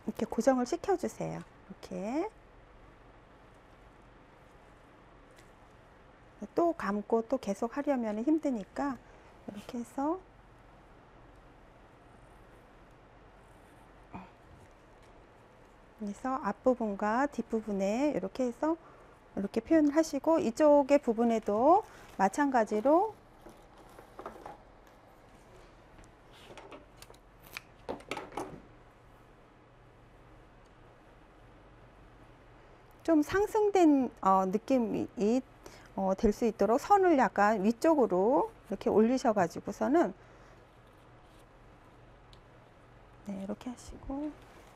이렇게 고정을 시켜주세요. 이렇게 또 감고 또 계속 하려면 힘드니까 이렇게 해서 그래서 앞부분과 뒷부분에 이렇게 해서 이렇게 표현을 하시고 이쪽의 부분에도 마찬가지로 좀 상승된 느낌이 될 수 있도록 선을 약간 위쪽으로 이렇게 올리셔 가지고서는 네, 이렇게 하시고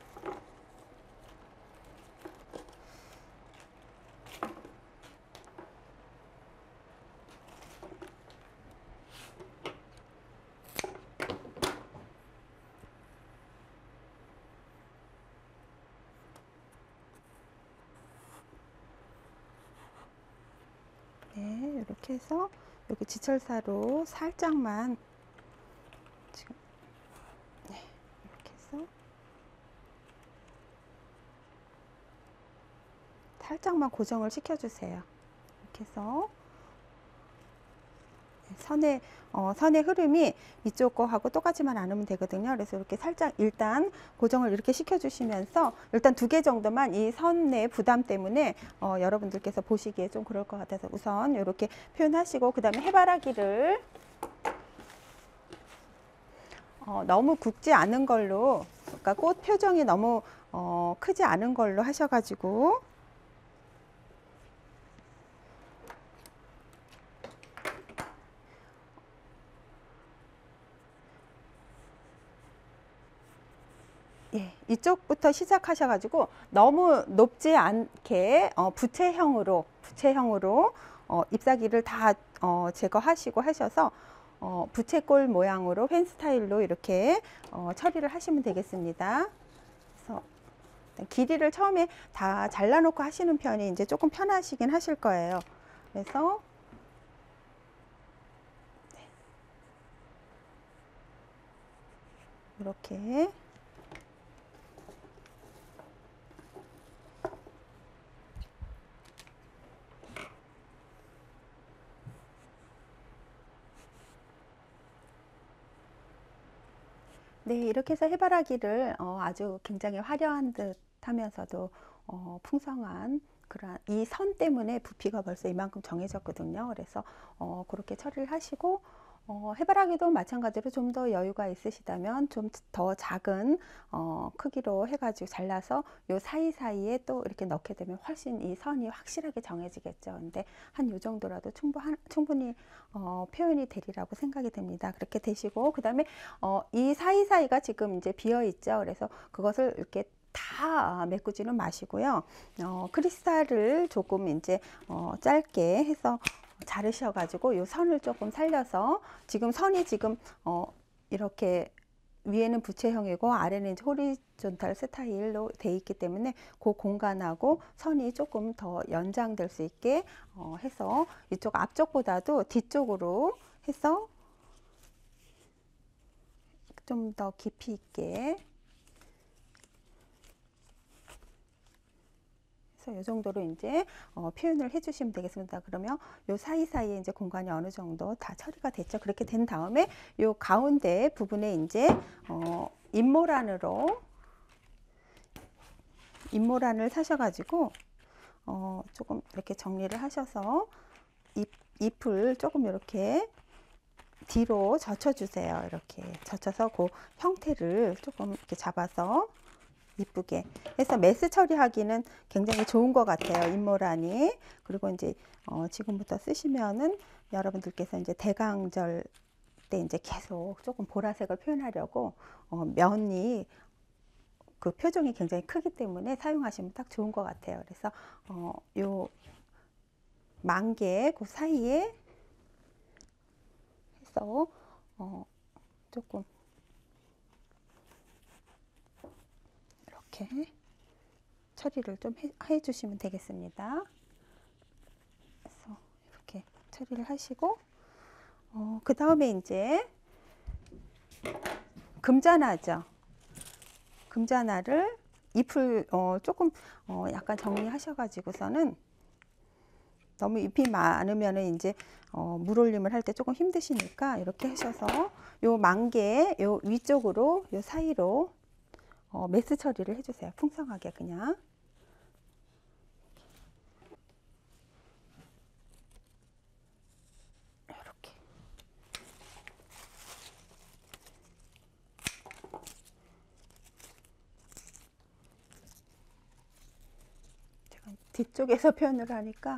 네, 이렇게 해서 여기 지철사로 살짝만 지금 네, 이렇게 해서 살짝만 고정을 시켜주세요. 이렇게 해서 선의 흐름이 이쪽 거하고 똑같지만 않으면 되거든요. 그래서 이렇게 살짝 일단 고정을 이렇게 시켜주시면서 일단 2개 정도만 이 선의 부담 때문에 여러분들께서 보시기에 좀 그럴 것 같아서 우선 이렇게 표현하시고 그 다음에 해바라기를 너무 굵지 않은 걸로, 그러니까 꽃 표정이 너무 크지 않은 걸로 하셔가지고 예, 이쪽부터 시작하셔가지고 너무 높지 않게 부채형으로 잎사귀를 다 제거하시고 하셔서 부채꼴 모양으로 펜 스타일로 이렇게 처리를 하시면 되겠습니다. 그래서 길이를 처음에 다 잘라놓고 하시는 편이 이제 조금 편하시긴 하실 거예요. 그래서 이렇게 네, 이렇게 해서 해바라기를 아주 굉장히 화려한 듯 하면서도 풍성한 그런 이 선 때문에 부피가 벌써 이만큼 정해졌거든요. 그래서 그렇게 처리를 하시고 해바라기도 마찬가지로 좀 더 여유가 있으시다면 좀 더 작은 크기로 해가지고 잘라서 요 사이사이에 또 이렇게 넣게 되면 훨씬 이 선이 확실하게 정해지겠죠. 근데 한 요 정도라도 충분히 표현이 되리라고 생각이 됩니다. 그렇게 되시고 그 다음에 이 사이사이가 지금 이제 비어 있죠. 그래서 그것을 이렇게 다 메꾸지는 마시고요. 크리스탈을 조금 이제 짧게 해서 자르셔가지고 요 선을 조금 살려서 지금 선이 지금 이렇게 위에는 부채형이고 아래는 이제 호리존탈 스타일로 돼 있기 때문에 그 공간하고 선이 조금 더 연장될 수 있게 해서 이쪽 앞쪽보다도 뒤쪽으로 해서 좀 더 깊이 있게 그래서 이 정도로 이제 표현을 해주시면 되겠습니다. 그러면 요 사이사이에 이제 공간이 어느 정도 다 처리가 됐죠. 그렇게 된 다음에 요 가운데 부분에 이제 잎모란을 사셔가지고 조금 이렇게 정리를 하셔서 잎을 조금 이렇게 뒤로 젖혀주세요. 이렇게 젖혀서 그 형태를 조금 이렇게 잡아서 이쁘게 해서 메스 처리하기는 굉장히 좋은 것 같아요. 잎모란이. 그리고 이제 지금부터 쓰시면은 여러분들께서 이제 대강절 때 이제 계속 조금 보라색을 표현하려고 면이 그 표정이 굉장히 크기 때문에 사용하시면 딱 좋은 것 같아요. 그래서 요 만개 그 사이에 해서 조금 이렇게 처리를 좀 해주시면 되겠습니다. 그래서 이렇게 처리를 하시고 그 다음에 이제 금자나죠. 금자나를 잎을 조금 약간 정리하셔가지고서는 너무 잎이 많으면은 이제 물올림을 할 때 조금 힘드시니까 이렇게 하셔서 요 만개 요 위쪽으로 요 사이로 메스 처리를 해주세요. 풍성하게 그냥. 이렇게. 제가 뒤쪽에서 표현을 하니까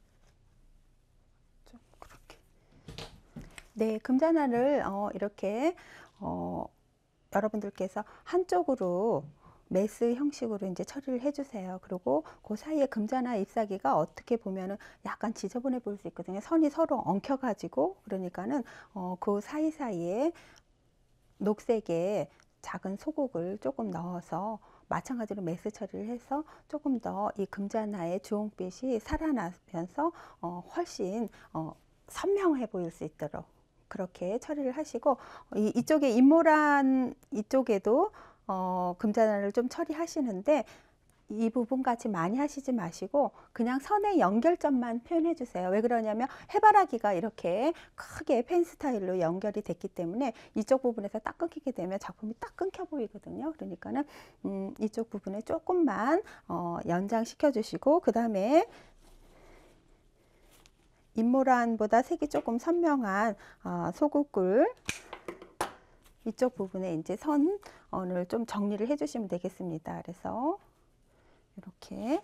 좀 그렇게. 네, 금잔화를 이렇게 여러분들께서 한쪽으로 메스 형식으로 이제 처리를 해주세요. 그리고 그 사이에 금잔화 잎사귀가 어떻게 보면은 약간 지저분해 보일 수 있거든요. 선이 서로 엉켜가지고 그러니까는 그 사이사이에 녹색의 작은 소국을 조금 넣어서 마찬가지로 메스 처리를 해서 조금 더 이 금잔화의 주홍빛이 살아나면서 훨씬 선명해 보일 수 있도록 그렇게 처리를 하시고 이쪽에 잎모란 이쪽에도 금잔화를 좀 처리하시는데 이 부분까지 많이 하시지 마시고 그냥 선의 연결점만 표현해 주세요. 왜 그러냐면 해바라기가 이렇게 크게 펜 스타일로 연결이 됐기 때문에 이쪽 부분에서 딱 끊기게 되면 작품이 딱 끊겨 보이거든요. 그러니까는 이쪽 부분에 조금만 연장시켜 주시고 그 다음에 잎모란보다 색이 조금 선명한 소국을 이쪽 부분에 이제 선을 좀 정리를 해 주시면 되겠습니다. 그래서 이렇게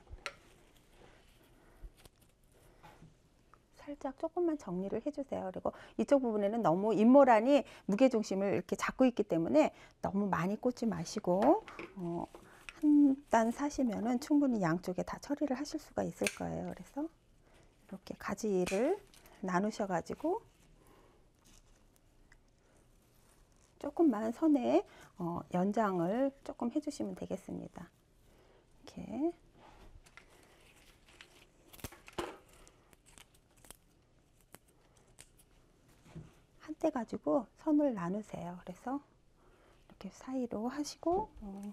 살짝 조금만 정리를 해주세요. 그리고 이쪽 부분에는 너무 잎모란이 무게중심을 이렇게 잡고 있기 때문에 너무 많이 꽂지 마시고 한 단 사시면은 충분히 양쪽에 다 처리를 하실 수가 있을 거예요. 그래서 이렇게 가지를 나누셔 가지고 조금만 선에 연장을 조금 해주시면 되겠습니다. 이렇게 한때 가지고 선을 나누세요. 그래서 이렇게 사이로 하시고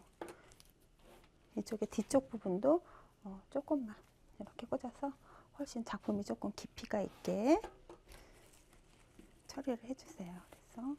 이쪽에 뒤쪽 부분도 조금만 이렇게 꽂아서 훨씬 작품이 조금 깊이가 있게 처리를 해주세요. 그래서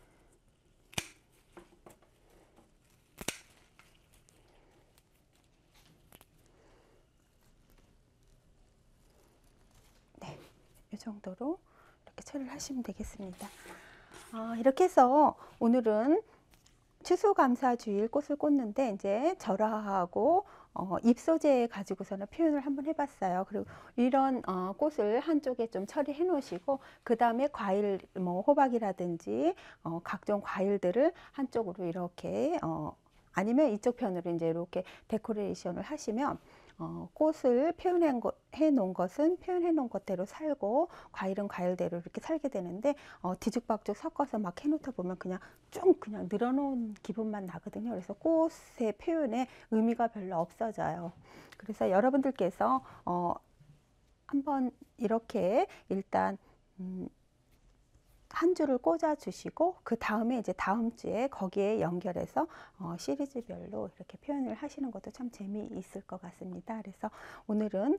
네, 이 정도로 이렇게 처리를 하시면 되겠습니다. 이렇게 해서 오늘은 추수감사주일 꽃을 꽂는데 이제 절화하고 잎 소재 가지고서는 표현을 한번 해봤어요. 그리고 이런 꽃을 한쪽에 좀 처리해 놓으시고 그 다음에 과일 뭐 호박이라든지 각종 과일들을 한쪽으로 이렇게 아니면 이쪽 편으로 이제 이렇게 데코레이션을 하시면 꽃을 표현해 놓은 것은 표현해 놓은 것대로 살고 과일은 과일대로 이렇게 살게 되는데 뒤죽박죽 섞어서 막 해놓다 보면 그냥 쭉 그냥 늘어놓은 기분만 나거든요. 그래서 꽃의 표현에 의미가 별로 없어져요. 그래서 여러분들께서 한번 이렇게 일단 한 줄을 꽂아 주시고 그 다음에 이제 다음 주에 거기에 연결해서 시리즈별로 이렇게 표현을 하시는 것도 참 재미있을 것 같습니다. 그래서 오늘은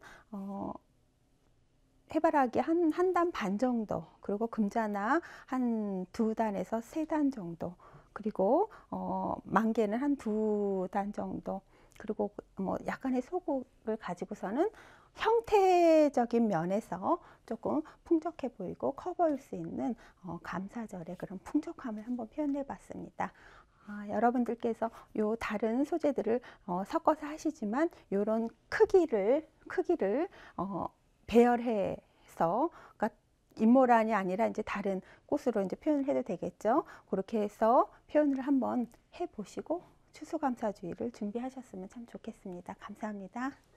해바라기 한 단 반 정도, 그리고 금자나 한 2단에서 3단 정도, 그리고 만개는 한 2단 정도, 그리고 뭐 약간의 소국을 가지고서는 형태적인 면에서 조금 풍족해 보이고 커 보일 수 있는 감사절의 그런 풍족함을 한번 표현해 봤습니다. 여러분들께서 요 다른 소재들을 섞어서 하시지만 요런 크기를 배열해서, 그러니까 잎모란이 아니라 이제 다른 꽃으로 이제 표현을 해도 되겠죠. 그렇게 해서 표현을 한번 해 보시고 추수감사주의를 준비하셨으면 참 좋겠습니다. 감사합니다.